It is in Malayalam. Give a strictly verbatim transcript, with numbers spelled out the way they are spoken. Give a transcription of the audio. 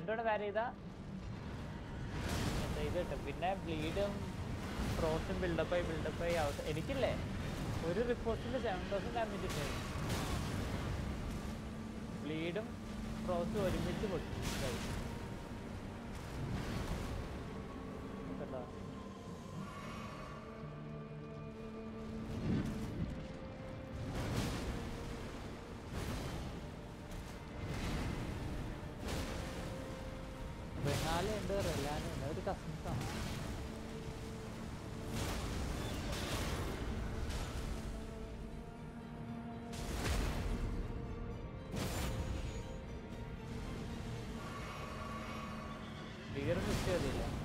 രണ്ടോടെ വേറെ ചെയ്താ എന്താ ഇത് കിട്ടും. പിന്നെ ബ്ലീഡും ഫ്രോസും ബിൽഡപ്പായി ബിൽഡപ്പായി അവസ്ഥ എനിക്കില്ലേ ഒരു റിപ്പോർട്ടിൽ സെവൻ തൗസൻഡ് ഡാമേജ് ഉണ്ടായി. ബ്ലീഡും ഫ്രോസും ഒരുമിച്ച് പൊട്ടി കേട്ടോ. ബംഗാളുണ്ട്, റെല്ലാനുണ്ട്, ഒരു കസിൻസാണ്. ക്ലിയർ കിട്ടിയതില്ല.